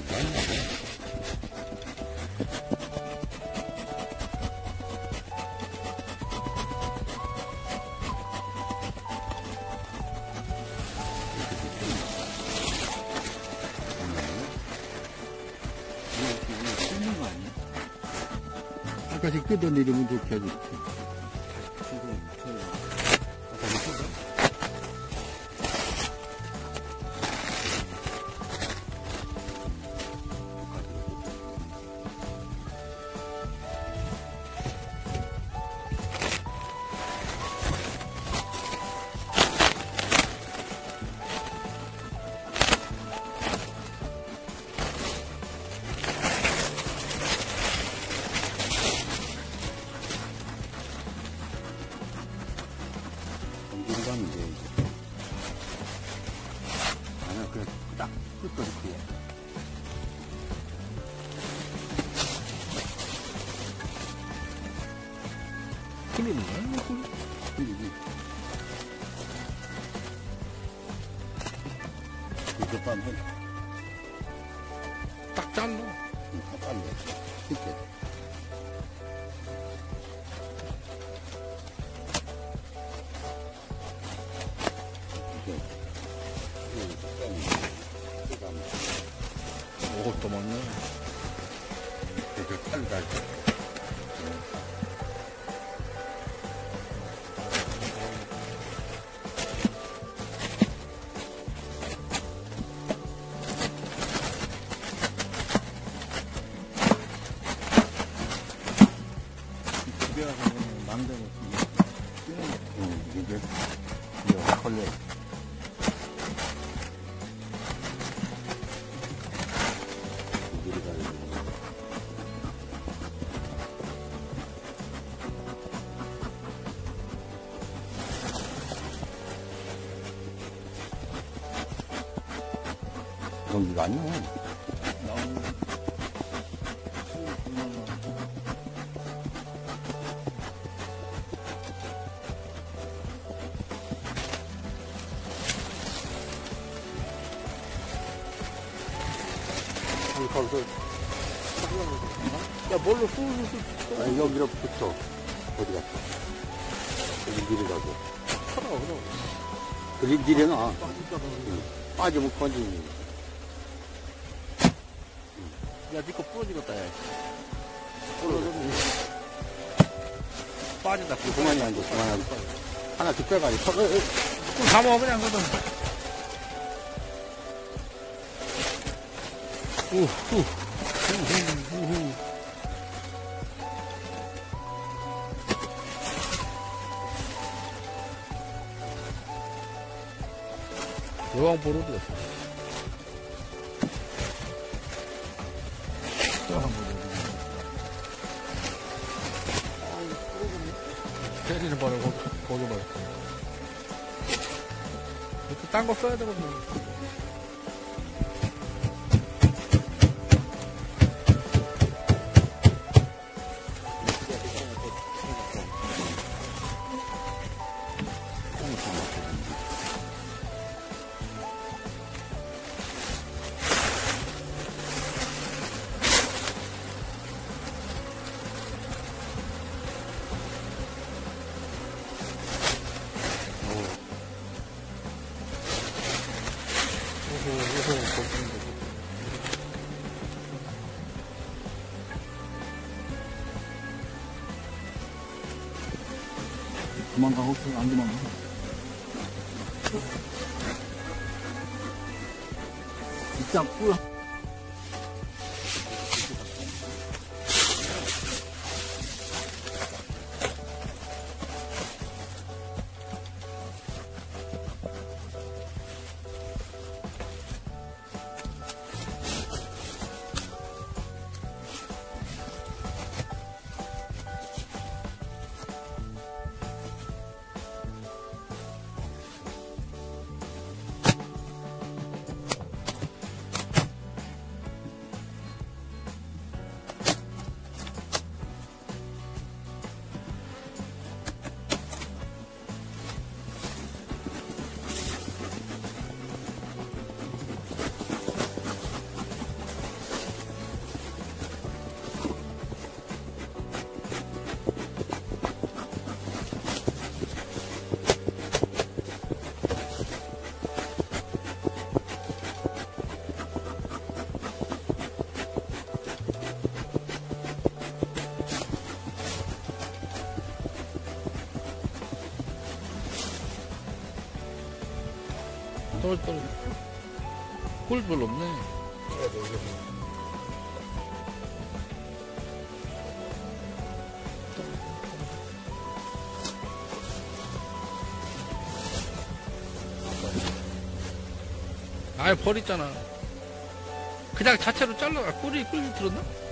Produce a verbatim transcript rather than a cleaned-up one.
아까씩 뜯어내리면 좋게 하지. 아니야, 그냥 딱 뜯어 이렇게. 흘리는 거야? 흘리기. 이거 빠면 딱 잘라. 응, 딱 잘라. 이렇게. 오, 또 먹네. 이렇게 칼 달지. 집에 가서 만들고 응, 이게 이거 걸려. 전기가 아니야. 거기서 야, 뭘로 쏘쏘쏘. 아니, 여기로 붙어. 어디 갔어? 여기 밀어가지고. 쳐라, 그럼. 그리 밀어놔. 빠지잖아. 응. 빠지면 건지니. 야, 니거 부러지겠다, 야. 부러졌네. 빠진다. 그만이 안 돼, 그만이 안 돼. 하나 더 빼가지고. 어, 어, 어. 그럼 다 먹어, 그냥, 그럼. 우, 후. 우후, 우후. 여왕 보러 들었어. 여왕 보러 들었어. 때리는 바람에 거기, 거기 말이야. 이렇게 딴 거 써야 되거든. 도망가고 안 도망가. 진짜 꿀. 떨어져, 떨어져. 꿀 별로 없네. 해야 돼, 이거. 아예 버렸잖아. 그냥 자체로 잘라. 아, 꿀이, 꿀이 들었나?